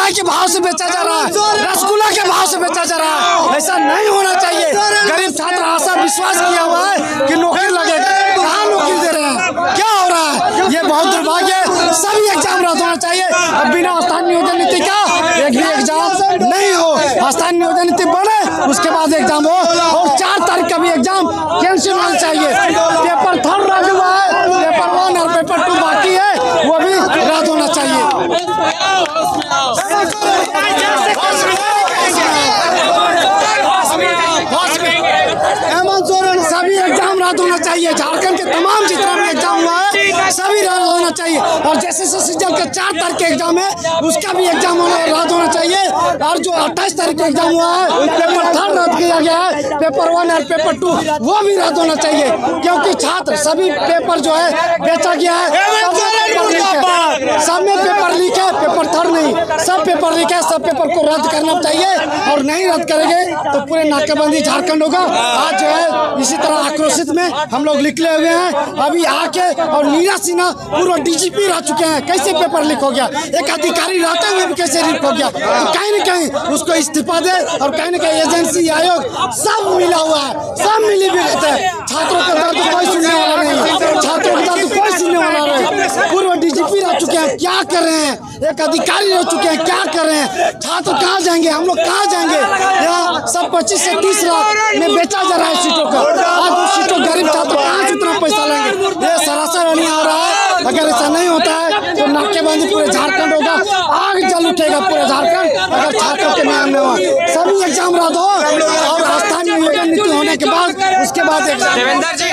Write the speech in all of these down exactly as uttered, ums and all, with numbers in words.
चाय के भाव से बेचा जा रहा है, रसगुल्ला के भाव से बेचा जा रहा है। ऐसा नहीं होना चाहिए। गरीब छात्र आशा विश्वास किया हुआ है कि नौकरी लगेगा, कहाँ नौकरी दे रहे हैं, क्या हो रहा है? ये बहुत दुर्भाग्य है। सभी एग्जाम रद्द होना चाहिए। अब बिना स्थानीय नियोजन नीति का एक भी एग्जाम नहीं हो, स्थानीय नियोजन नीति बने उसके बाद एग्जाम हो, और चार तारीख का भी एग्जाम कैंसिल होना चाहिए। पेपर थर्ड रद्द हुआ है, पेपर वन और पेपर टू बाकी है, वो भी रद्द होना चाहिए। सभी एग्जाम रद्द होना चाहिए। झारखंड के तमाम जितना भी एग्जाम हुआ है सभी रद्द होना चाहिए। और जैसे सीजन के चार तारीख के एग्जाम है उसका भी एग्जाम रद्द होना चाहिए। और जो अट्ठाईस तारीख का एग्जाम हुआ है पेपर थर्ड रद्द किया गया है, पेपर वन और पेपर टू वो भी रद्द होना चाहिए। क्योंकि छात्र सभी पेपर जो है बेचा गया है, सब में पेपर लीक है, पेपर थर्ड नहीं, सब पेपर लीक है। सब पेपर को रद्द करना चाहिए और नहीं रद्द करेंगे तो पूरे नाकेबंदी झारखंड होगा। आज जो है इसी तरह आक्रोशित में हम लोग निकले हुए हैं। अभी आके और नीरज सिन्हा पूर्व डीजीपी रह चुके हैं, कैसे पेपर लीक हो गया? एक अधिकारी रहते हुए भी कैसे लीक हो गया? तो कहीं न कहीं उसको इस्तीफा दे। और कहीं न कहीं एजेंसी आयोग सब मिला हुआ है, सब मिली भी रहते हैं। छात्रों का दर्द कोई सुनने वाला नहीं है, छात्रों का दर्द कोई सुनने वाला नहीं। पूर्व डीजीपी रह चुके हैं, क्या कर रहे हैं? एक अधिकारी रह चुके हैं, क्या कर रहे हैं? छात्र कहाँ जाएंगे? हम लोग कहाँ जाएंगे? यहाँ सब पच्चीस से तीस लाख में बेचा जा रहा है सीटों का। आज उस सीटों गरीब छात्र कहाँ से उतना पैसा लेंगे? ये सरासर नहीं आ रहा है। अगर ऐसा नहीं होता है तो नाकेबंदी पूरे झारखंड होगा, आग जल उठेगा पूरे झारखंड अगर छात्रों के न्याय में हो। सभी एग्जाम रद्द हो और स्थानीय नियोजन नीति होने के बाद उसके बाद देवेंद्र जी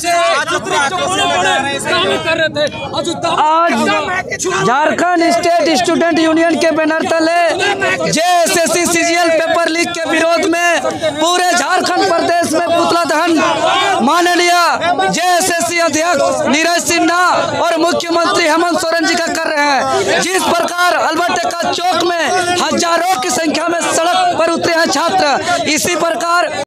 आज झारखंड स्टेट स्टूडेंट यूनियन के बैनर तले जेएसएससी सीजीएल पेपर लीक के विरोध में पूरे झारखंड प्रदेश में पुतला दहन माननीय जेएसएससी अध्यक्ष नीरज सिन्हा और मुख्यमंत्री हेमंत सोरेन जी का कर रहे हैं। जिस प्रकार अल्बर्ट चौक में हजारों की संख्या में सड़क पर उतरे हैं छात्र, इसी प्रकार